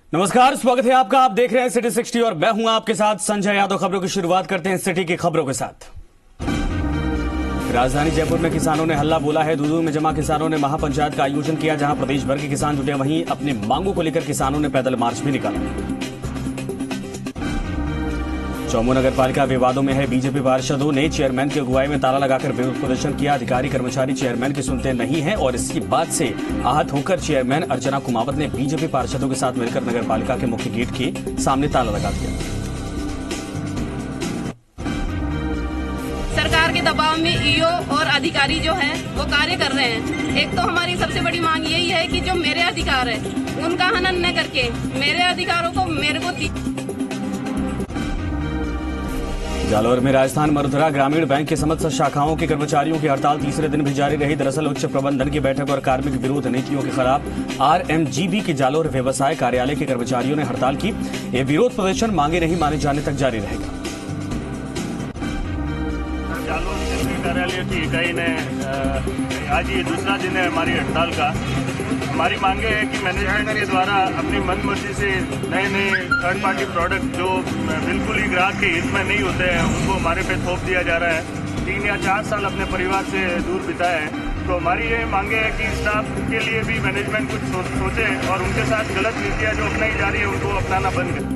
नमस्कार, स्वागत है आपका। आप देख रहे हैं सिटी 60 और मैं हूं आपके साथ संजय यादव। खबरों की शुरुआत करते हैं सिटी की खबरों के साथ। राजधानी जयपुर में किसानों ने हल्ला बोला है। दूदू में जमा किसानों ने महापंचायत का आयोजन किया, जहां प्रदेश भर के किसान जुटे। वहीं अपनी मांगों को लेकर किसानों ने पैदल मार्च भी निकाला। चौमू नगर पालिका विवादों में है। बीजेपी पार्षदों ने चेयरमैन की अगुवाई में ताला लगाकर विरोध प्रदर्शन किया। अधिकारी कर्मचारी चेयरमैन की सुनते नहीं हैं और इसकी बात से आहत होकर चेयरमैन अर्चना कुमावत ने बीजेपी पार्षदों के साथ मिलकर नगर पालिका के मुख्य गेट के सामने ताला लगा दिया। सरकार के दबाव में ईओ और अधिकारी जो है वो कार्य कर रहे हैं। एक तो हमारी सबसे बड़ी मांग यही है कि जो मेरे अधिकार है उनका हनन न करके मेरे अधिकारों को मेरे को। जालौर में राजस्थान मरुधरा ग्रामीण बैंक की समस्त शाखाओं के कर्मचारियों की हड़ताल तीसरे दिन भी जारी रही। दरअसल उच्च प्रबंधन की बैठक और कार्मिक विरोध नीतियों के खिलाफ आरएमजीबी के जालौर व्यवसाय कार्यालय के कर्मचारियों ने हड़ताल की। ये विरोध प्रदर्शन मांगे नहीं माने जाने तक जारी रहेगा। जालौर कार्यालय की इकाई ने आज ये दूसरा दिन है हमारी हड़ताल का। हमारी मांगे है कि मैनेजमेंट के द्वारा अपनी मनमर्जी से नए थर्ड पार्टी प्रोडक्ट जो बिल्कुल ही ग्राहक के हित में नहीं होते हैं उनको हमारे पे थोप दिया जा रहा है। 3 या 4 साल अपने परिवार से दूर बिताए हैं, तो हमारी ये मांगे है कि स्टाफ के लिए भी मैनेजमेंट कुछ सोचे और उनके साथ गलत नीतियाँ जो अपनाई जा रही है उनको अपनाना बंद करें।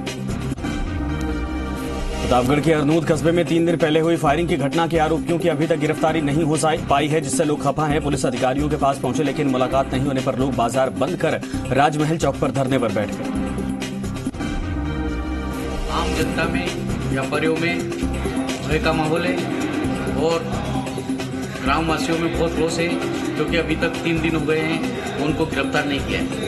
प्रतापगढ़ के अरनूद कस्बे में 3 दिन पहले हुई फायरिंग की घटना के आरोपियों की अभी तक गिरफ्तारी नहीं हो पाई है, जिससे लोग खफा हैं। पुलिस अधिकारियों के पास पहुंचे लेकिन मुलाकात नहीं होने पर लोग बाजार बंद कर राजमहल चौक पर धरने पर बैठ गए। आम जनता में, व्यापारियों में भय का माहौल है और ग्रामवासियों में बहुत रोष है, क्योंकि अभी तक 3 दिन हो गए हैं उनको गिरफ्तार नहीं किया है।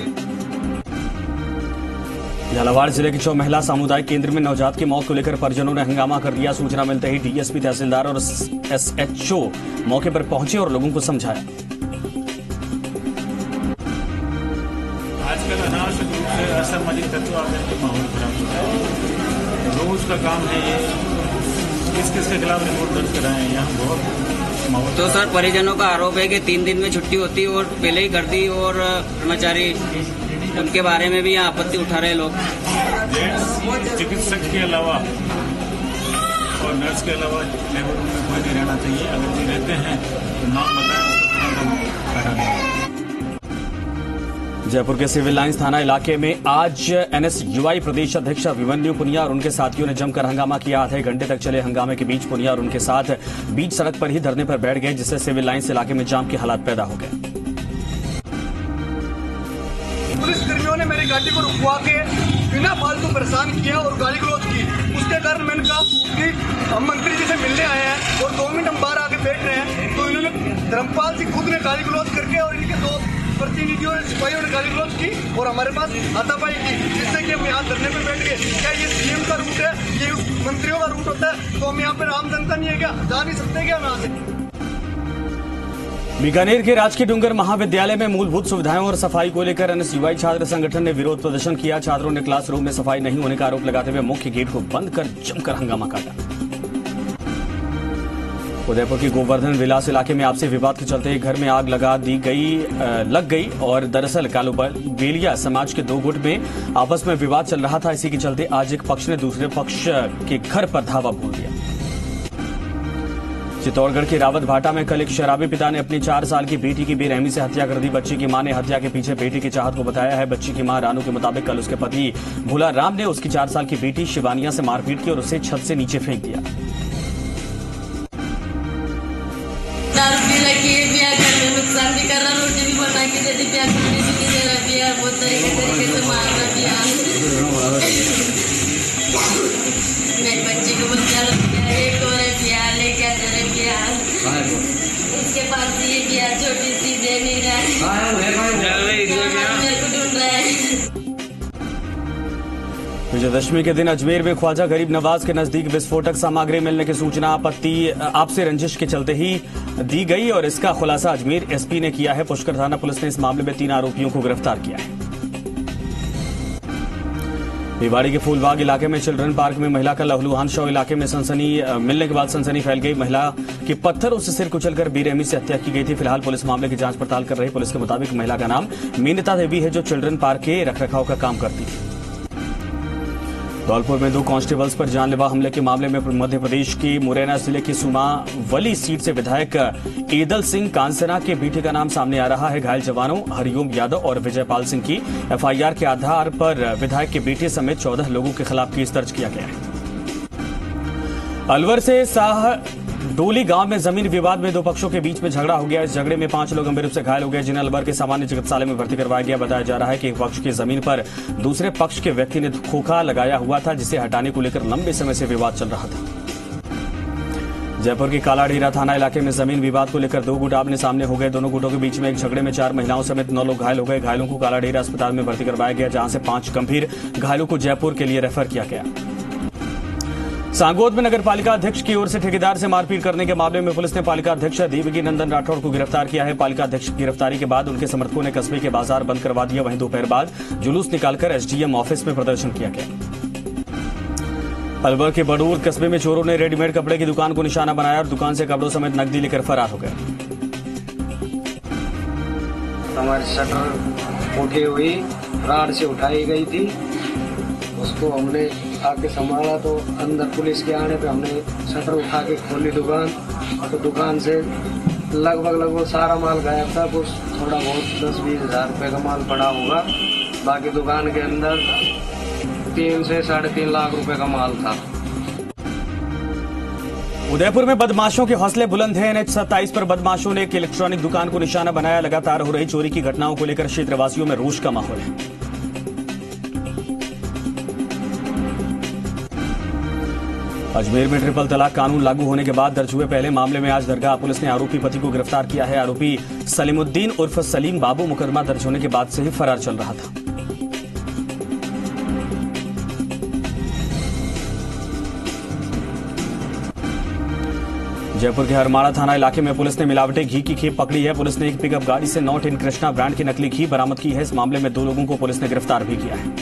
झालावाड़ जिले के चौमहला सामुदायिक केंद्र में नवजात की मौत को लेकर परिजनों ने हंगामा कर दिया। सूचना मिलते ही डीएसपी, तहसीलदार और एसएचओ मौके पर पहुंचे और लोगों को समझाया। आजकल अनावश्यक रूप से असामाजिक तत्व आकर के माहौल खराब होता है। रोज का काम है ये, किस के खिलाफ रिपोर्ट दर्ज कराएं। यहाँ बहुत माहौल तो सर परिजनों का आरोप है कि 3 दिन में छुट्टी होती और पहले ही कर दी, और कर्मचारी उनके बारे में भी यहाँ आपत्ति उठा रहे लोग। चिकित्सक के अलावा और नर्स के अलावा लेबर रूम में कोई नहीं रहना चाहिए। अगर कोई रहते हैं तो नाम बताएं। जयपुर के सिविल लाइंस थाना इलाके में आज एनएसयूआई प्रदेश अध्यक्ष अभिमन्यु पुनिया और उनके साथियों ने जमकर हंगामा किया। आधे घंटे तक चले हंगामे के बीच पुनिया और उनके साथ बीच सड़क पर ही धरने पर बैठ गए, जिससे सिविल लाइंस इलाके में जाम के हालात पैदा हो गए। पुलिसकर्मियों ने मेरी गाड़ी को रुकवा के बिना फालतू परेशान किया और गाली गलौज की। उसके कारण मैंने कहा कि हम मंत्री जी से मिलने आए हैं और 2 मिनट हम बाहर आके बैठ रहे हैं, तो इन्होंने धर्मपाल सिंह खुद ने गाली गलौज करके और इनके 2 प्रतिनिधियों ने, सिपाहियों ने गाली गलौज की और हमारे पास हाथापाई की, जिससे कि हम यहाँ धरने पे बैठ गए। क्या ये सीएम का रूट है? ये मंत्रियों का रूट होता है? तो हम यहाँ पे आम जनता नहीं है क्या? जा नहीं सकते क्या यहाँ से? बीकानेर के राजकीय डूंगर महाविद्यालय में मूलभूत सुविधाओं और सफाई को लेकर एनएसयूआई छात्र संगठन ने विरोध प्रदर्शन किया। छात्रों ने क्लासरूम में सफाई नहीं होने का आरोप लगाते हुए मुख्य गेट को बंद कर जमकर हंगामा काटा। उदयपुर की गोवर्धन विलास इलाके में आपसी विवाद के चलते एक घर में आग लग गई और दरअसल कालूबेलिया समाज के 2 गुट में आपस में विवाद चल रहा था। इसी के चलते आज एक पक्ष ने दूसरे पक्ष के घर पर धावा बोल दिया। चित्तौड़गढ़ के रावत भाटा में कल एक शराबी पिता ने अपनी 4 साल की बेटी की बेरहमी से हत्या कर दी। बच्ची की मां ने हत्या के पीछे बेटी की चाहत को बताया है। बच्ची की मां रानू के मुताबिक कल उसके पति भोला राम ने उसकी 4 साल की बेटी शिवानिया से मारपीट की और उसे छत से नीचे फेंक दिया। नुकसान भी कर रहा, रोटी भी बना के दे दी, प्यार भी दे रहा, दिया बहुत तरीके से मारना दिया। मेरी बच्ची को बच्चा एक और प्यार ले क्या करे प्यार, इसके पास ये किया छोटी सी दे नहीं रहा, मेरे को ढूंढ रहा है। विजयदशमी के दिन अजमेर में ख्वाजा गरीब नवाज के नजदीक विस्फोटक सामग्री मिलने की सूचना आपसी रंजिश के चलते ही दी गई और इसका खुलासा अजमेर एसपी ने किया है। पुष्कर थाना पुलिस ने इस मामले में 3 आरोपियों को गिरफ्तार किया है। भिवाड़ी के फूलबाग इलाके में चिल्ड्रन पार्क में महिला का लहूलुहान शव इलाके में सनसनी मिलने के बाद सनसनी फैल गई। महिला की पत्थरों से सिर कुचलकर बेरहमी से हत्या की गई थी। फिलहाल पुलिस मामले की जांच पड़ताल कर रही। पुलिस के मुताबिक महिला का नाम मीनता देवी है, जो चिल्ड्रन पार्क के रखरखाव का काम करती है। धौलपुर में 2 कांस्टेबल्स पर जानलेवा हमले के मामले में मध्य प्रदेश की मुरैना जिले की सुमावली सीट से विधायक ईदल सिंह कांसना के बेटे का नाम सामने आ रहा है। घायल जवानों हरिओम यादव और विजयपाल सिंह की एफआईआर के आधार पर विधायक के बेटे समेत 14 लोगों के खिलाफ केस दर्ज किया गया है। अलवर से डोली गांव में जमीन विवाद में 2 पक्षों के बीच में झगड़ा हो गया। इस झगड़े में 5 लोग गंभीर रूप से घायल हो गए, जिन्हें अलवर के सामान्य चिकित्सालय में भर्ती करवाया गया। बताया जा रहा है कि एक पक्ष की जमीन पर दूसरे पक्ष के व्यक्ति ने खोखा लगाया हुआ था, जिसे हटाने को लेकर लंबे समय से विवाद चल रहा था। जयपुर की कालाडीरा थाना इलाके में जमीन विवाद को लेकर 2 गुट आमने सामने हो गए। दोनों गुटों के बीच में एक झगड़े में 4 महिलाओं समेत 9 लोग घायल हो गए। घायलों को कालाडीरा अस्पताल में भर्ती करवाया गया, जहां से 5 गंभीर घायलों को जयपुर के लिए रेफर किया गया। सांगोद में नगर पालिका अध्यक्ष की ओर से ठेकेदार से मारपीट करने के मामले में पुलिस ने पालिका अध्यक्ष देवगी नंदन राठौड़ को गिरफ्तार किया है। पालिका अध्यक्ष की गिरफ्तारी के बाद उनके समर्थकों ने कस्बे के बाजार बंद करवा दिया। वहीं दोपहर बाद जुलूस निकालकर एसडीएम ऑफिस में प्रदर्शन किया गया। अलवर के बडूर कस्बे में चोरों ने रेडीमेड कपड़े की दुकान को निशाना बनाया और दुकान से कपड़ों समेत नकदी लेकर फरार हो गए। हमारी शटर उठी हुई राड से उठाई गई थी, उसको हमने आके संभाला तो अंदर पुलिस के आने पे हमने शटर उठा के खोली दुकान, तो दुकान से लगभग सारा माल गायब था। कुछ थोड़ा बहुत 10-20 हज़ार रुपये का माल पड़ा होगा। बाकी दुकान के अंदर 3 से 3.5 लाख रुपए का माल था। उदयपुर में बदमाशों के हौसले बुलंद हैं। NH 27 पर बदमाशों ने एक इलेक्ट्रॉनिक दुकान को निशाना बनाया। लगातार हो रही चोरी की घटनाओं को लेकर क्षेत्रवासियों में रोष का माहौल है। अजमेर में ट्रिपल तलाक कानून लागू होने के बाद दर्ज हुए पहले मामले में आज दरगाह पुलिस ने आरोपी पति को गिरफ्तार किया है। आरोपी सलीमुद्दीन उर्फ सलीम बाबू मुकदमा दर्ज होने के बाद से ही फरार चल रहा था। जयपुर के हरमाड़ा थाना इलाके में पुलिस ने मिलावटी घी की खेप पकड़ी है। पुलिस ने एक पिकअप गाड़ी से नॉट इन कृष्णा ब्रांड की नकली घी बरामद की है। इस मामले में 2 लोगों को पुलिस ने गिरफ्तार भी किया है।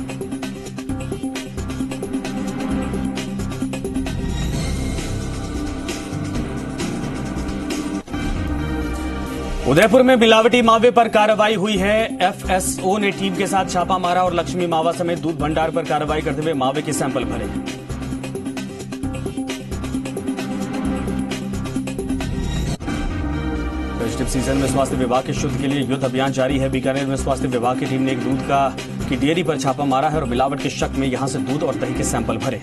उदयपुर में मिलावटी मावे पर कार्रवाई हुई है। एफएसओ ने टीम के साथ छापा मारा और लक्ष्मी मावा समेत दूध भंडार पर कार्रवाई करते हुए मावे के सैंपल भरे। फेस्टिव सीजन में स्वास्थ्य विभाग के शुद्ध के लिए युद्ध अभियान जारी है। बीकानेर में स्वास्थ्य विभाग की टीम ने एक दूध की डेयरी पर छापा मारा है और मिलावट के शक में यहां से दूध और दही के सैंपल भरे।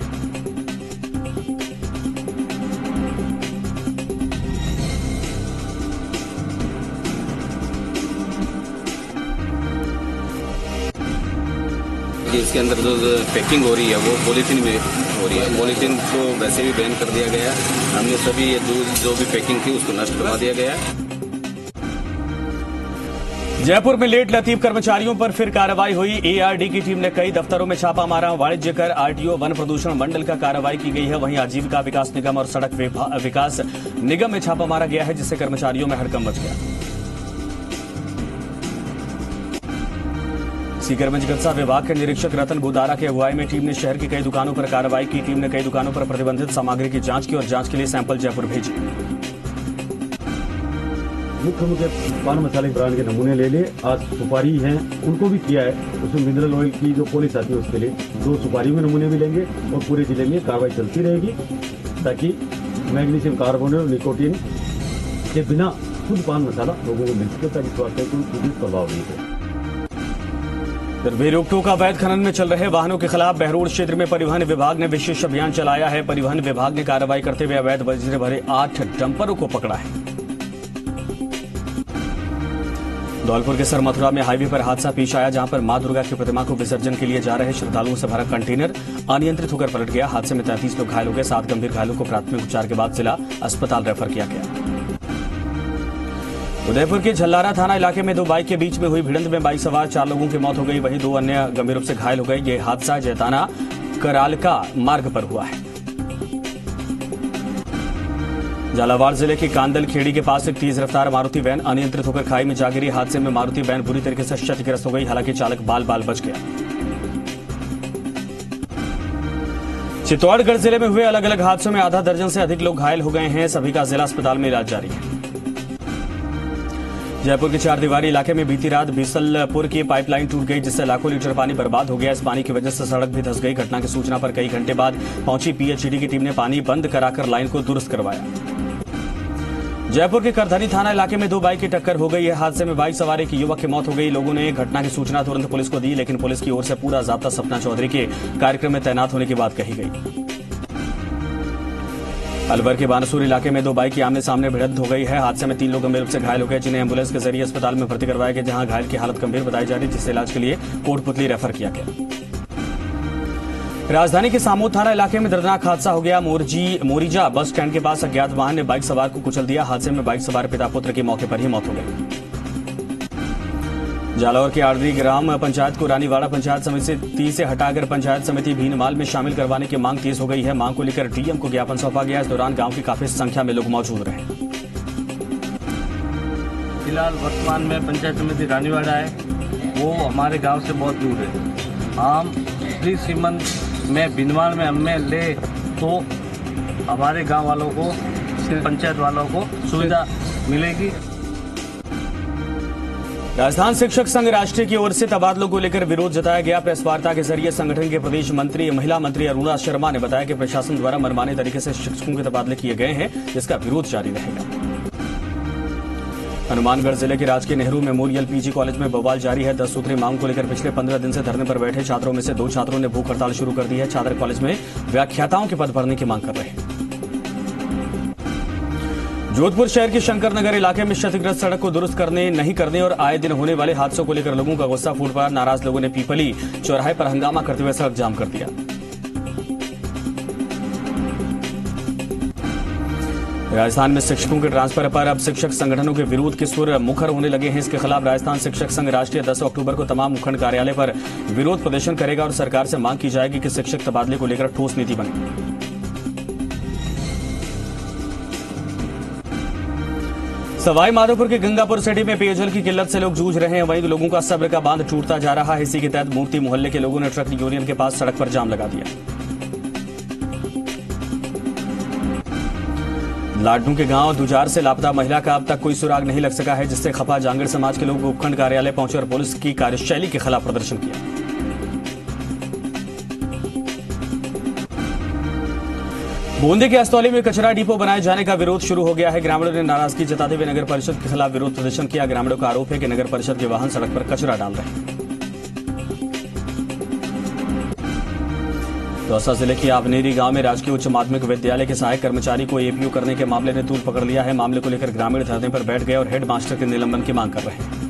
इसके अंदर जो पैकिंग हो रही है वो पॉलीथीन में हो रही है। पॉलीथीन को वैसे भी बैन कर दिया गया है। हमने सभी जो भी पैकिंग थी उसको नष्ट करवा दिया गया है। जयपुर में लेट लतीफ कर्मचारियों पर फिर कार्रवाई हुई। एआरडी की टीम ने कई दफ्तरों में छापा मारा। वाणिज्य कर, आरटीओ, वन प्रदूषण मंडल का कार्रवाई की गई है। वहीं आजीविका विकास निगम और सड़क विकास निगम में छापा मारा गया है, जिससे कर्मचारियों में हड़कंप मच गया। सीकर में चिकित्सा विभाग के निरीक्षक रतन बुदारा की अगुवाई में टीम ने शहर की कई दुकानों पर कार्रवाई की। टीम ने कई दुकानों पर प्रतिबंधित सामग्री की जांच की और जांच के लिए सैंपल जयपुर भेजे। मुख्य पान मसाले ब्रांड के नमूने ले लिए। आज सुपारी हैं उनको भी किया है। उसमें मिनरल ऑयल की जो पॉलिश आती है उसके लिए 2 सुपारी में नमूने भी लेंगे और पूरे जिले में कार्रवाई चलती रहेगी, ताकि मैग्नीशियम कार्बोनेट और निकोटीन के बिना खुद पान मसाला लोगों को मिल सके, ताकि स्वास्थ्य को कोई प्रभाव नहीं पड़े। बेरोकटोक का अवैध खनन में चल रहे वाहनों के खिलाफ बहरोड क्षेत्र में परिवहन विभाग ने विशेष अभियान चलाया है। परिवहन विभाग ने कार्रवाई करते हुए अवैध बजरी भरे 8 डंपरों को पकड़ा है। धौलपुर के सरमथुरा में हाईवे पर हादसा पेश आया, जहां पर मां दुर्गा की प्रतिमा को विसर्जन के लिए जा रहे श्रद्धालुओं से भरा कंटेनर अनियंत्रित होकर पलट गया। हादसे में 33 लोग घायल हो गए। 7 गंभीर घायलों को प्राथमिक उपचार के बाद जिला अस्पताल रेफर किया गया। उदयपुर के झल्लारा थाना इलाके में 2 बाइक के बीच में हुई भिड़ंत में बाइक सवार 4 लोगों की मौत हो गई। वहीं 2 अन्य गंभीर रूप से घायल हो गए। यह हादसा जैताना करालका मार्ग पर हुआ है। झालावाड़ जिले के कांदल खेड़ी के पास एक तेज रफ्तार मारुति वैन अनियंत्रित होकर खाई में जा गिरी। हादसे में मारुति वैन बुरी तरीके से क्षतिग्रस्त हो गई। हालांकि चालक बाल बाल बच गया। चित्तौड़गढ़ जिले में हुए अलग अलग हादसों में आधा दर्जन से अधिक लोग घायल हो गए हैं। सभी का जिला अस्पताल में इलाज जारी है। जयपुर के चार दीवारी इलाके में बीती रात बीसलपुर की पाइपलाइन टूट गई, जिससे लाखों लीटर पानी बर्बाद हो गया। इस पानी की वजह से सड़क भी धंस गई। घटना की सूचना पर कई घंटे बाद पहुंची पीएचईडी की टीम ने पानी बंद कराकर लाइन को दुरुस्त करवाया। जयपुर के करधनी थाना इलाके में दो बाइक की टक्कर हो गई है। हादसे में बाइक सवार एक युवक की मौत हो गई। लोगों ने घटना की सूचना तुरंत पुलिस को दी, लेकिन पुलिस की ओर से पूरा जाब्ता सपना चौधरी के कार्यक्रम में तैनात होने की बात कही गई। अलवर के बानसूर इलाके में दो बाइक की आमने सामने भिड़ंत हो गई है। हादसे में 3 लोग गंभीर रूप से घायल हो गए, जिन्हें एम्बुलेंस के जरिए अस्पताल में भर्ती करवाया गया, जहां घायल की हालत गंभीर बताई जा रही है, जिससे इलाज के लिए कोटपुतली रेफर किया गया। राजधानी के सामोद थाना इलाके में दर्दनाक हादसा हो गया। मोरिजा बस स्टैंड के पास अज्ञात वाहन ने बाइक सवार को कुचल दिया। हादसे में बाइक सवार पिता पुत्र की मौके पर ही मौत हो गई। जालौर के आर्द्री ग्राम पंचायत को रानीवाड़ा पंचायत समिति से हटाकर पंचायत समिति भीनमाल में शामिल करवाने की मांग तेज हो गई है। मांग को लेकर डीएम को ज्ञापन सौंपा गया। इस दौरान गांव की काफी संख्या में लोग मौजूद रहे। फिलहाल वर्तमान में पंचायत समिति रानीवाड़ा है, वो हमारे गांव से बहुत दूर है। हम प्री सीमन में भीनमाल में हमें ले तो हमारे गांव वालों को, पंचायत वालों को सुविधा मिलेगी। राजस्थान शिक्षक संघ राष्ट्रीय की ओर से तबादलों को लेकर विरोध जताया गया। प्रेस वार्ता के जरिए संगठन के प्रदेश मंत्री महिला मंत्री अरुणा शर्मा ने बताया कि प्रशासन द्वारा मनमाने तरीके से शिक्षकों के तबादले किए गए हैं, जिसका विरोध जारी रहेगा। हनुमानगढ़ जिले के राजकीय नेहरू मेमोरियल पीजी कॉलेज में बवाल जारी है। 10 सूत्री मांग को लेकर पिछले 15 दिन से धरने पर बैठे छात्रों में से 2 छात्रों ने भूख हड़ताल शुरू कर दी है। छात्र कॉलेज में व्याख्याताओं के पद भरने की मांग कर रहे हैं। जोधपुर शहर के शंकरनगर इलाके में क्षतिग्रस्त सड़क को दुरुस्त नहीं करने और आए दिन होने वाले हादसों को लेकर लोगों का गुस्सा फूट पड़ा। नाराज लोगों ने पीपली चौराहे पर हंगामा करते हुए सड़क जाम कर दिया। राजस्थान में शिक्षकों के ट्रांसफर पर अब शिक्षक संगठनों के विरोध के सुर मुखर होने लगे हैं। इसके खिलाफ राजस्थान शिक्षक संघ राष्ट्रीय 10 अक्टूबर को तमाम उपखंड कार्यालय पर विरोध प्रदर्शन करेगा और सरकार से मांग की जाएगी कि शिक्षक तबादले को लेकर ठोस नीति बने। सवाई माधोपुर के गंगापुर सिटी में पेयजल की किल्लत से लोग जूझ रहे हैं। वहीं लोगों का सब्र का बांध टूटता जा रहा है। इसी के तहत मूर्ति मोहल्ले के लोगों ने ट्रक यूनियन के पास सड़क पर जाम लगा दिया। लाडनू के गांव दुजार से लापता महिला का अब तक कोई सुराग नहीं लग सका है, जिससे खफा जांगड़ समाज के लोग उपखंड कार्यालय पहुंचे और पुलिस की कार्यशैली के खिलाफ प्रदर्शन किया। बूंदी के अस्तौली में कचरा डिपो बनाए जाने का विरोध शुरू हो गया है। ग्रामीणों ने नाराजगी जताते हुए नगर परिषद के खिलाफ विरोध प्रदर्शन किया। ग्रामीणों का आरोप है कि नगर परिषद के वाहन सड़क पर कचरा डाल रहे हैं। दौसा जिले के आवनेरी गांव में राजकीय उच्च माध्यमिक विद्यालय के सहायक कर्मचारी को एपीयू करने के मामले ने तूल पकड़ लिया है। मामले को लेकर ग्रामीण धरने पर बैठ गए और हेड मास्टर के निलंबन की मांग कर रहे हैं।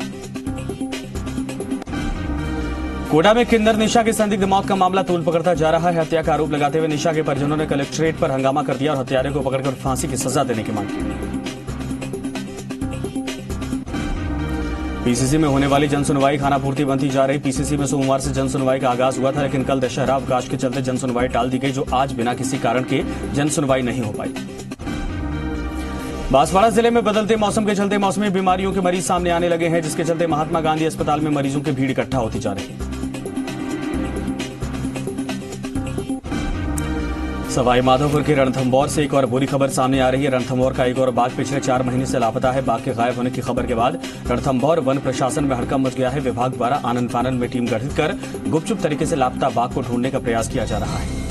कोटा में किन्नर निशा की संदिग्ध मौत का मामला तूल पकड़ता जा रहा है। हत्या का आरोप लगाते हुए निशा के परिजनों ने कलेक्ट्रेट पर हंगामा कर दिया और हत्यारे को पकड़कर फांसी की सजा देने की मांग की। पीसीसी में होने वाली जनसुनवाई खानापूर्ति बनती जा रही। पीसीसी में सोमवार से जनसुनवाई का आगाज हुआ था, लेकिन कल दशहरा अवकाश के चलते जनसुनवाई टाल दी गई, जो आज बिना किसी कारण के जनसुनवाई नहीं हो पाई। बांसवाड़ा जिले में बदलते मौसम के चलते मौसमी बीमारियों के मरीज सामने आने लगे हैं, जिसके चलते महात्मा गांधी अस्पताल में मरीजों की भीड़ इकट्ठा होती जा रही है। सवाई माधोपुर के रणथंभौर से एक और बुरी खबर सामने आ रही है। रणथंभौर का एक और बाघ पिछले 4 महीने से लापता है। बाघ के गायब होने की खबर के बाद रणथंभौर वन प्रशासन में हड़कंप मच गया है। विभाग द्वारा आनन फानन में टीम गठित कर गुपचुप तरीके से लापता बाघ को ढूंढने का प्रयास किया जा रहा है।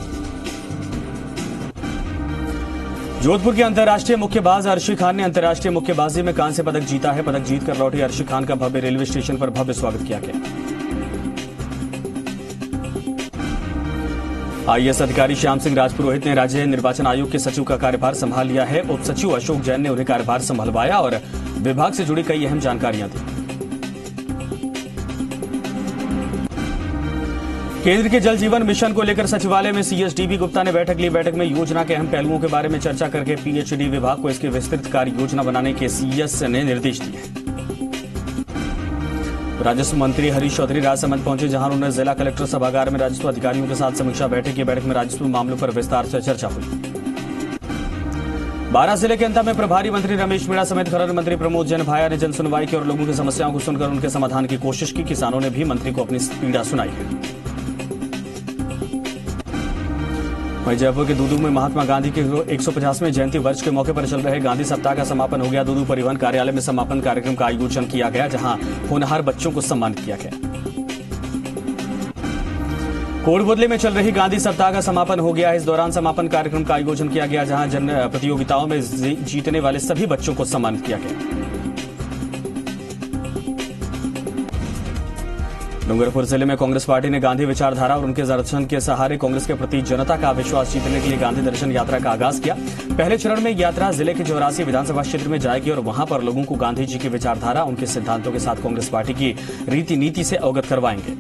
जोधपुर के अंतर्राष्ट्रीय मुक्केबाज अर्शी खान ने अंतर्राष्ट्रीय मुक्केबाजी में कांस्य पदक जीता है। पदक जीतकर लौटे अर्शी खान का भव्य रेलवे स्टेशन पर भव्य स्वागत किया गया। आईएएस अधिकारी श्याम सिंह राजपुरोहित ने राज्य निर्वाचन आयोग के सचिव का कार्यभार संभाल लिया है। उप सचिव अशोक जैन ने उन्हें कार्यभार संभालवाया और विभाग से जुड़ी कई अहम जानकारियां दी। केंद्र के जल जीवन मिशन को लेकर सचिवालय में सीएस डीबी गुप्ता ने बैठक ली। बैठक में योजना के अहम पहलुओं के बारे में चर्चा करके पीएचडी विभाग को इसकी विस्तृत कार्य योजना बनाने के सीएस ने निर्देश दिए। राजस्व मंत्री हरीश चौधरी राजसमंद पहुंचे, जहां उन्होंने जिला कलेक्टर सभागार में राजस्व अधिकारियों के साथ समीक्षा बैठक की। बैठक में राजस्व मामलों पर विस्तार से चर्चा हुई। बारां जिले के अंता में प्रभारी मंत्री रमेश मीणा समेत खनन मंत्री प्रमोद जैन भाया ने जनसुनवाई की और लोगों की समस्याओं को सुनकर उनके समाधान की कोशिश की। किसानों ने भी मंत्री को अपनी पीड़ा सुनाई है। वहीं जयपुर के दूदू में महात्मा गांधी के 150वें जयंती वर्ष के मौके पर चल रहे गांधी सप्ताह का समापन हो गया। दूदू परिवहन कार्यालय में समापन कार्यक्रम का आयोजन किया गया, जहां होनहार बच्चों को सम्मानित किया गया। कोटबुदले में चल रही गांधी सप्ताह का समापन हो गया। इस दौरान समापन कार्यक्रम का आयोजन किया गया, जहां जन प्रतियोगिताओं में जीतने वाले सभी बच्चों को सम्मानित किया गया। डूंगरपुर जिले में कांग्रेस पार्टी ने गांधी विचारधारा और उनके दर्शन के सहारे कांग्रेस के प्रति जनता का विश्वास जीतने के लिए गांधी दर्शन यात्रा का आगाज किया। पहले चरण में यात्रा जिले के 84 विधानसभा क्षेत्र में जाएगी और वहां पर लोगों को गांधी जी की विचारधारा, उनके सिद्धांतों के साथ कांग्रेस पार्टी की रीति नीति से अवगत करवाएंगे।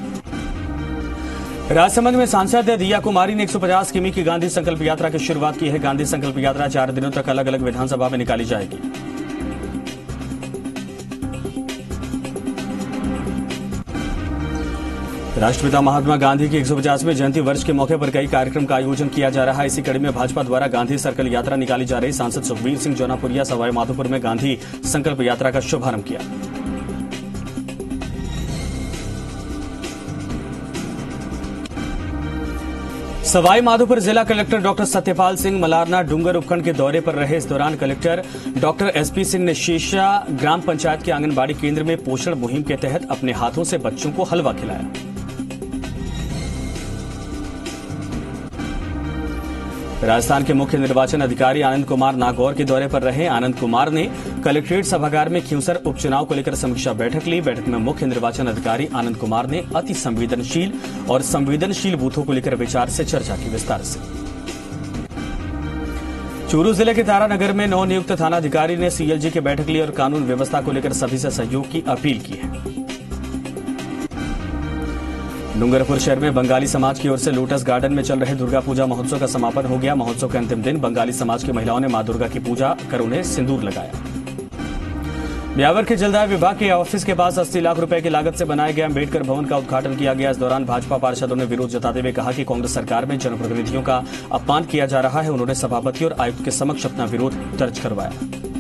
राजसमंद में सांसद दिया कुमारी ने 150 किमी की गांधी संकल्प यात्रा की शुरुआत की है। गांधी संकल्प यात्रा 4 दिनों तक अलग अलग विधानसभा में निकाली जाएगी। राष्ट्रपिता महात्मा गांधी की 150वें जयंती वर्ष के मौके पर कई कार्यक्रम का आयोजन किया जा रहा है। इसी कड़ी में भाजपा द्वारा गांधी सर्कल यात्रा निकाली जा रही। सांसद सुखबीर सिंह जौनापुरिया सवाई माधोपुर में गांधी संकल्प यात्रा का शुभारंभ किया। सवाई माधोपुर जिला कलेक्टर डॉक्टर सत्यपाल सिंह मलारना डूंगर उपखंड के दौरे पर रहे। इस दौरान कलेक्टर डॉक्टर एसपी सिंह ने शेषा ग्राम पंचायत के आंगनबाड़ी केंद्र में पोषण मुहिम के तहत अपने हाथों से बच्चों को हलवा खिलाया। राजस्थान के मुख्य निर्वाचन अधिकारी आनंद कुमार नागौर के दौरे पर रहे। आनंद कुमार ने कलेक्ट्रेट सभागार में खिंवसर उपचुनाव को लेकर समीक्षा बैठक ली। बैठक में मुख्य निर्वाचन अधिकारी आनंद कुमार ने अति संवेदनशील और संवेदनशील बूथों को लेकर विचार से चर्चा की विस्तार से। चूरू जिले के तारानगर में नवनियुक्त थानाधिकारी ने सीएलजी की बैठक ली और कानून व्यवस्था को लेकर सभी से सहयोग की अपील की है। डूंगरपुर शहर में बंगाली समाज की ओर से लोटस गार्डन में चल रहे दुर्गा पूजा महोत्सव का समापन हो गया। महोत्सव के अंतिम दिन बंगाली समाज की महिलाओं ने मां दुर्गा की पूजा कर उन्हें सिंदूर लगाया। ब्यावर के जलदाय विभाग के ऑफिस के पास 80 लाख रुपए की लागत से बनाए गए अम्बेडकर भवन का उद्घाटन किया गया। इस दौरान भाजपा पार्षदों ने विरोध जताते हुए कहा कि कांग्रेस सरकार में जनप्रतिनिधियों का अपमान किया जा रहा है। उन्होंने सभापति और आयुक्त के समक्ष अपना विरोध दर्ज करवाया।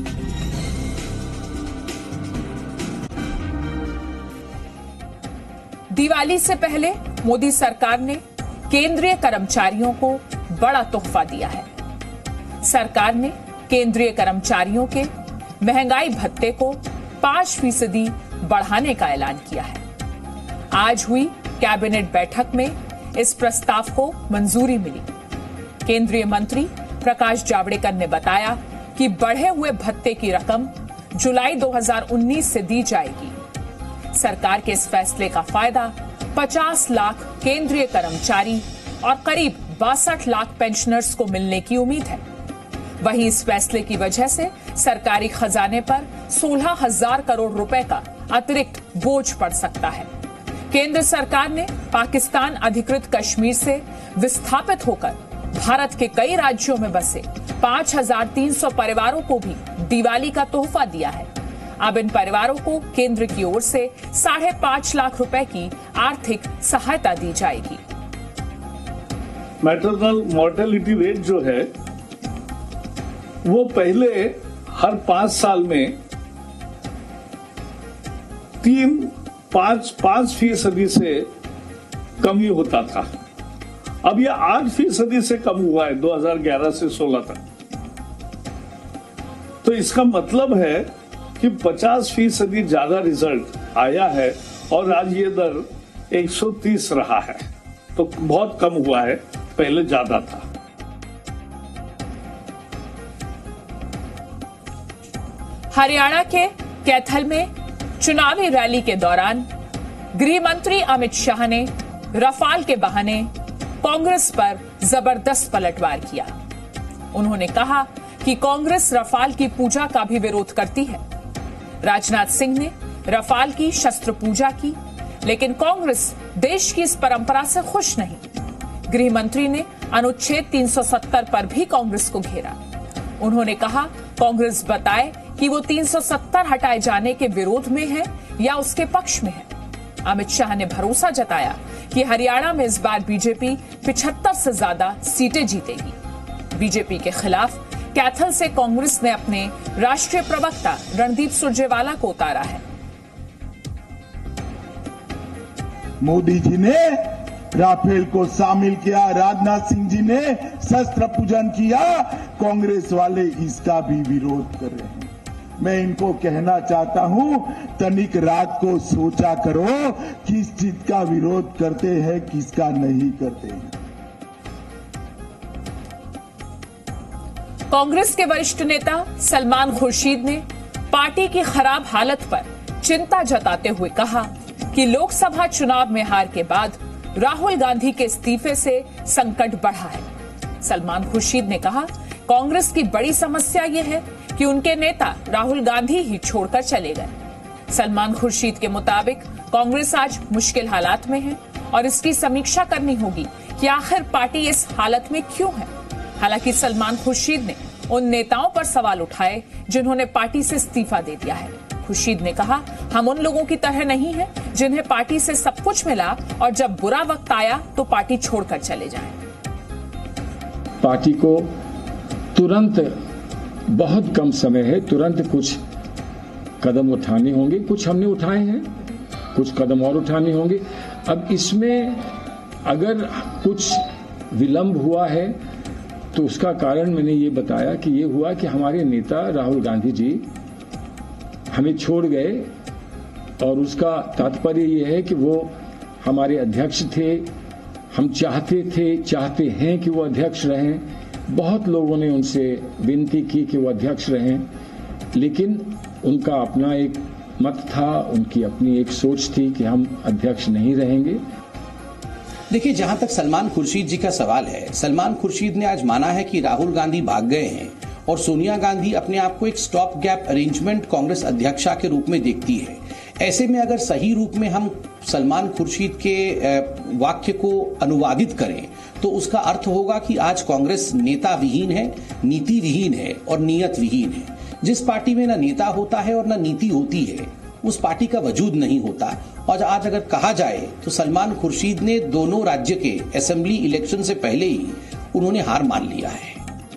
दिवाली से पहले मोदी सरकार ने केंद्रीय कर्मचारियों को बड़ा तोहफा दिया है। सरकार ने केंद्रीय कर्मचारियों के महंगाई भत्ते को 5% बढ़ाने का ऐलान किया है। आज हुई कैबिनेट बैठक में इस प्रस्ताव को मंजूरी मिली। केंद्रीय मंत्री प्रकाश जावड़ेकर ने बताया कि बढ़े हुए भत्ते की रकम जुलाई 2019 से दी जाएगी। सरकार के इस फैसले का फायदा 50 लाख केंद्रीय कर्मचारी और करीब 62 लाख पेंशनर्स को मिलने की उम्मीद है। वहीं इस फैसले की वजह से सरकारी खजाने पर 16,000 करोड़ रुपए का अतिरिक्त बोझ पड़ सकता है। केंद्र सरकार ने पाकिस्तान अधिकृत कश्मीर से विस्थापित होकर भारत के कई राज्यों में बसे 5,300 परिवारों को भी दिवाली का तोहफा दिया है। अब इन परिवारों को केंद्र की ओर से 5.5 लाख रुपए की आर्थिक सहायता दी जाएगी। मैटरनल मोर्टेलिटी रेट जो है वो पहले हर 5 साल में 5% से कमी होता था। अब यह 8% से कम हुआ है 2011 से 16 तक। तो इसका मतलब है कि 50% ज्यादा रिजल्ट आया है और आज ये दर 130 रहा है। तो बहुत कम हुआ है, पहले ज्यादा था। हरियाणा के कैथल में चुनावी रैली के दौरान गृह मंत्री अमित शाह ने रफाल के बहाने कांग्रेस पर जबरदस्त पलटवार किया। उन्होंने कहा कि कांग्रेस रफाल की पूजा का भी विरोध करती है। राजनाथ सिंह ने रफाल की शस्त्र पूजा की, लेकिन कांग्रेस देश की इस परंपरा से खुश नहीं। गृह मंत्री ने अनुच्छेद 370 पर भी कांग्रेस को घेरा। उन्होंने कहा कांग्रेस बताए कि वो 370 हटाए जाने के विरोध में है या उसके पक्ष में है। अमित शाह ने भरोसा जताया कि हरियाणा में इस बार बीजेपी 75 से ज्यादा सीटें जीतेगी। बीजेपी के खिलाफ कैथल से कांग्रेस ने अपने राष्ट्रीय प्रवक्ता रणदीप सुरजेवाला को उतारा है। मोदी जी ने राफेल को शामिल किया, राजनाथ सिंह जी ने शस्त्र पूजन किया, कांग्रेस वाले इसका भी विरोध कर रहे हैं। मैं इनको कहना चाहता हूं, तनिक रात को सोचा करो किस चीज का विरोध करते हैं, किसका नहीं करते हैं। कांग्रेस के वरिष्ठ नेता सलमान खुर्शीद ने पार्टी की खराब हालत पर चिंता जताते हुए कहा कि लोकसभा चुनाव में हार के बाद राहुल गांधी के इस्तीफे से संकट बढ़ा है। सलमान खुर्शीद ने कहा, कांग्रेस की बड़ी समस्या यह है कि उनके नेता राहुल गांधी ही छोड़कर चले गए। सलमान खुर्शीद के मुताबिक कांग्रेस आज मुश्किल हालात में है और इसकी समीक्षा करनी होगी कि आखिर पार्टी इस हालत में क्यों है। हालांकि सलमान खुर्शीद ने उन नेताओं पर सवाल उठाए जिन्होंने पार्टी से इस्तीफा दे दिया है। खुर्शीद ने कहा, हम उन लोगों की तरह नहीं हैं जिन्हें पार्टी से सब कुछ मिला और जब बुरा वक्त आया तो पार्टी छोड़कर चले जाएं। पार्टी को तुरंत, बहुत कम समय है, तुरंत कुछ कदम उठाने होंगे। कुछ हमने उठाए हैं, कुछ कदम और उठाने होंगे। अब इसमें अगर कुछ विलंब हुआ है तो उसका कारण मैंने ये बताया कि ये हुआ कि हमारे नेता राहुल गांधी जी हमें छोड़ गए और उसका तात्पर्य ये है कि वो हमारे अध्यक्ष थे। हम चाहते हैं कि वो अध्यक्ष रहें। बहुत लोगों ने उनसे विनती की कि वो अध्यक्ष रहें, लेकिन उनका अपना एक मत था, उनकी अपनी एक सोच थी कि हम अध्यक्ष नहीं रहेंगे। देखिए, जहां तक सलमान खुर्शीद जी का सवाल है, सलमान खुर्शीद ने आज माना है कि राहुल गांधी भाग गए हैं और सोनिया गांधी अपने आप को एक स्टॉप गैप अरेंजमेंट कांग्रेस अध्यक्षा के रूप में देखती है। ऐसे में अगर सही रूप में हम सलमान खुर्शीद के वाक्य को अनुवादित करें तो उसका अर्थ होगा कि आज कांग्रेस नेता विहीन है, नीति विहीन है और नियत विहीन है। जिस पार्टी में न नेता होता है और न नीति होती है, उस पार्टी का वजूद नहीं होता। और आज अगर कहा जाए तो सलमान खुर्शीद ने दोनों राज्य के असेंबली इलेक्शन से पहले ही उन्होंने हार मान लिया है।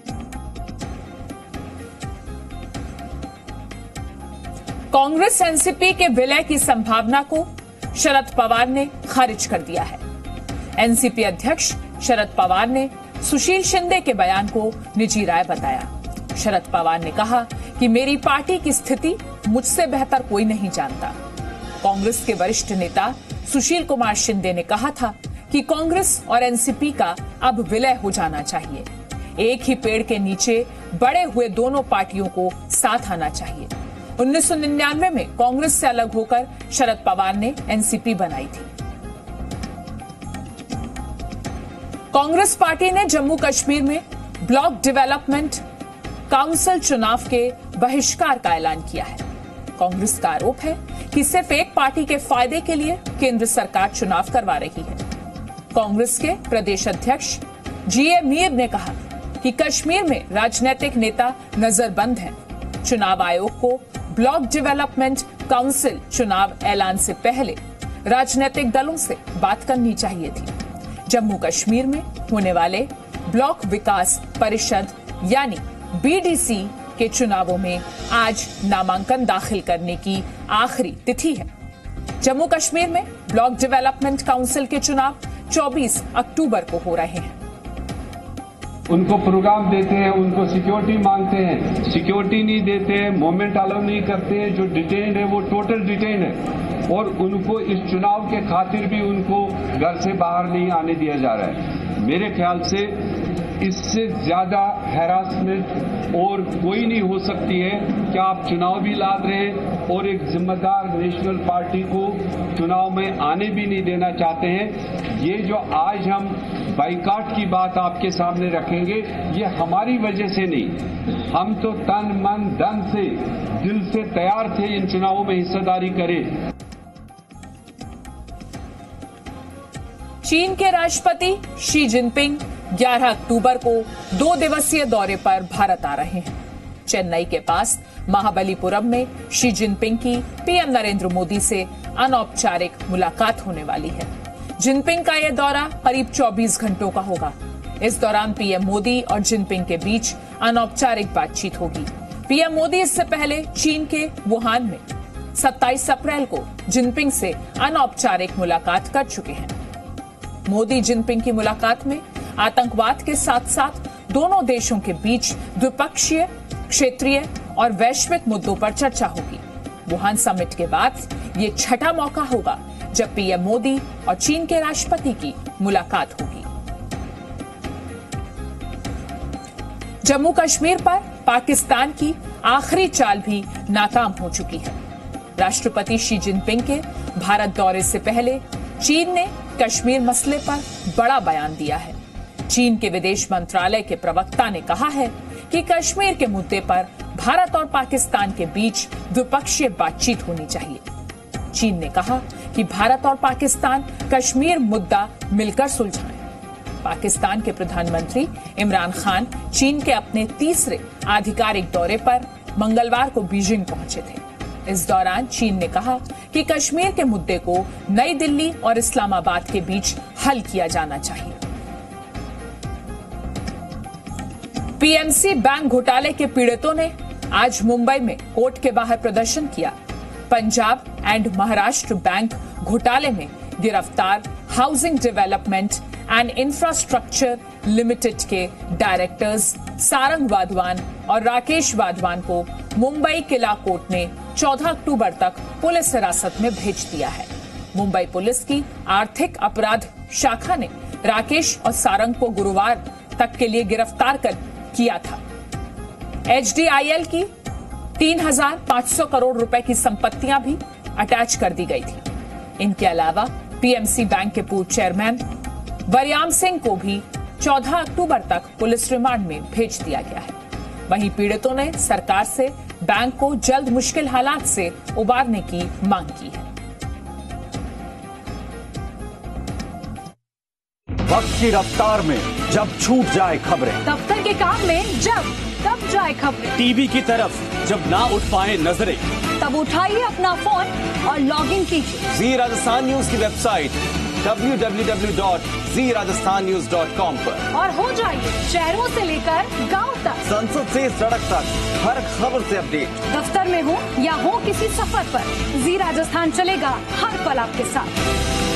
कांग्रेस एनसीपी के विलय की संभावना को शरद पवार ने खारिज कर दिया है। एनसीपी अध्यक्ष शरद पवार ने सुशील शिंदे के बयान को निजी राय बताया। शरद पवार ने कहा कि मेरी पार्टी की स्थिति मुझसे बेहतर कोई नहीं जानता। कांग्रेस के वरिष्ठ नेता सुशील कुमार शिंदे ने कहा था कि कांग्रेस और एनसीपी का अब विलय हो जाना चाहिए। एक ही पेड़ के नीचे बड़े हुए दोनों पार्टियों को साथ आना चाहिए। 1999 में कांग्रेस से अलग होकर शरद पवार ने एनसीपी बनाई थी। कांग्रेस पार्टी ने जम्मू कश्मीर में ब्लॉक डेवलपमेंट काउंसिल चुनाव के बहिष्कार का ऐलान किया है। कांग्रेस का आरोप है कि सिर्फ एक पार्टी के फायदे के लिए केंद्र सरकार चुनाव करवा रही है। कांग्रेस के प्रदेश अध्यक्ष जीए मीर ने कहा कि कश्मीर में राजनीतिक नेता नजरबंद हैं। चुनाव आयोग को ब्लॉक डेवलपमेंट काउंसिल चुनाव ऐलान से पहले राजनीतिक दलों से बात करनी चाहिए थी। जम्मू कश्मीर में होने वाले ब्लॉक विकास परिषद यानी बीडीसी के चुनावों में आज नामांकन दाखिल करने की आखिरी तिथि है। जम्मू कश्मीर में ब्लॉक डेवलपमेंट काउंसिल के चुनाव 24 अक्टूबर को हो रहे हैं। उनको प्रोग्राम देते हैं, उनको सिक्योरिटी मांगते हैं, सिक्योरिटी नहीं देते हैं, मूवमेंट अलाउ नहीं करते हैं। जो डिटेन्ड है वो टोटल डिटेन्ड है और उनको इस चुनाव के खातिर भी उनको घर से बाहर नहीं आने दिया जा रहा है। मेरे ख्याल से इससे ज्यादा हैरासमेंट और कोई नहीं हो सकती है कि आप चुनाव भी लाद रहे हैं और एक जिम्मेदार नेशनल पार्टी को चुनाव में आने भी नहीं देना चाहते हैं। ये जो आज हम बाइकाट की बात आपके सामने रखेंगे, ये हमारी वजह से नहीं, हम तो तन मन धन से दिल से तैयार थे इन चुनावों में हिस्सेदारी करें। चीन के राष्ट्रपति शी जिनपिंग 11 अक्टूबर को 2 दिवसीय दौरे पर भारत आ रहे हैं। चेन्नई के पास महाबलीपुरम में शी जिनपिंग की पीएम नरेंद्र मोदी से अनौपचारिक मुलाकात होने वाली है। जिनपिंग का यह दौरा करीब 24 घंटों का होगा। इस दौरान पीएम मोदी और जिनपिंग के बीच अनौपचारिक बातचीत होगी। पीएम मोदी इससे पहले चीन के वुहान में 27 अप्रैल को जिनपिंग से अनौपचारिक मुलाकात कर चुके हैं। मोदी जिनपिंग की मुलाकात में आतंकवाद के साथ साथ दोनों देशों के बीच द्विपक्षीय, क्षेत्रीय और वैश्विक मुद्दों पर चर्चा होगी। वुहान समिट के बाद ये छठा मौका होगा जब पीएम मोदी और चीन के राष्ट्रपति की मुलाकात होगी। जम्मू कश्मीर पर पाकिस्तान की आखिरी चाल भी नाकाम हो चुकी है। राष्ट्रपति शी जिनपिंग के भारत दौरे से पहले चीन ने कश्मीर मसले पर बड़ा बयान दिया है। चीन के विदेश मंत्रालय के प्रवक्ता ने कहा है कि कश्मीर के मुद्दे पर भारत और पाकिस्तान के बीच द्विपक्षीय बातचीत होनी चाहिए। चीन ने कहा कि भारत और पाकिस्तान कश्मीर मुद्दा मिलकर सुलझाएं। पाकिस्तान के प्रधानमंत्री इमरान खान चीन के अपने तीसरे आधिकारिक दौरे पर मंगलवार को बीजिंग पहुंचे थे। इस दौरान चीन ने कहा कि कश्मीर के मुद्दे को नई दिल्ली और इस्लामाबाद के बीच हल किया जाना चाहिए। पीएमसी बैंक घोटाले के पीड़ितों ने आज मुंबई में कोर्ट के बाहर प्रदर्शन किया। पंजाब एंड महाराष्ट्र बैंक घोटाले में गिरफ्तार housing development and infrastructure limited के डायरेक्टर्स सारंग वाधवान और राकेश वाधवान को मुंबई किला कोर्ट ने 14 अक्टूबर तक पुलिस हिरासत में भेज दिया है। मुंबई पुलिस की आर्थिक अपराध शाखा ने राकेश और सारंग को गुरुवार तक के लिए गिरफ्तार किया था। एचडीआईएल की 3,500 करोड़ रुपए की संपत्तियां भी अटैच कर दी गई थी। इनके अलावा पीएमसी बैंक के पूर्व चेयरमैन वरयाम सिंह को भी 14 अक्टूबर तक पुलिस रिमांड में भेज दिया गया है। वहीं पीड़ितों ने सरकार से बैंक को जल्द मुश्किल हालात से उबारने की मांग की है। वक्त की रफ्तार में जब छूट जाए खबरें, दफ्तर के काम में जब दब जाए खबरें, टीवी की तरफ जब ना उठ पाए नजरें, तब उठाइए अपना फोन और लॉग इन कीजिए जी राजस्थान न्यूज की वेबसाइट www.zrajasthannews.com पर और हो जाइए शहरों से लेकर गांव तक, संसद से सड़क तक, हर खबर से अपडेट। दफ्तर में हो या हो किसी सफर पर, जी राजस्थान चलेगा हर पल आपके साथ।